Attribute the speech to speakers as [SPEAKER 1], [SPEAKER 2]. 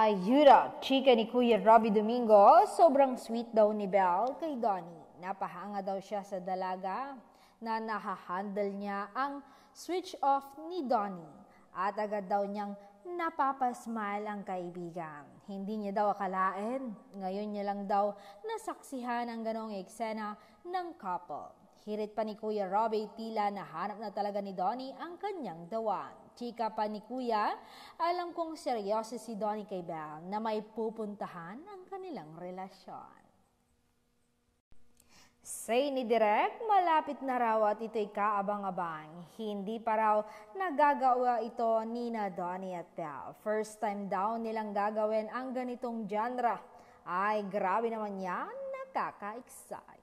[SPEAKER 1] Ayuda, chika ni Kuya Robbie Domingo, sobrang sweet daw ni Belle kay Donnie. Napahanga daw siya sa dalaga na nahahandle niya ang switch off ni Donnie. At agad daw niyang napapasmile ang kaibigan. Hindi niya daw akalain, ngayon niya lang daw nasaksihan ang ganong eksena ng couple. Hirit pa ni Kuya Robbie, tila nahanap na talaga ni Donnie ang kanyang dawan. Chika pa ni Kuya, alam kong seryoso si Donnie kay Belle na may pupuntahan ang kanilang relasyon. Say ni Direk, malapit na raw at ito'y kaabang-abang. Hindi pa raw nagagawa ito ni na Donnie at Belle. First time daw nilang gagawin ang ganitong genre. Ay, grabe naman yan, nakaka-excite.